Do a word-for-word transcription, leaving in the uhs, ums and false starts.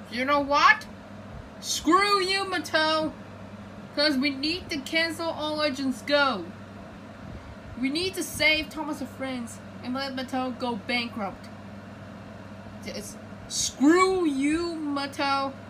You know what? Screw you, Mattel! Because we need to cancel All Legends Go. We need to save Thomas and Friends and let Mattel go bankrupt. It's, screw you, Mattel.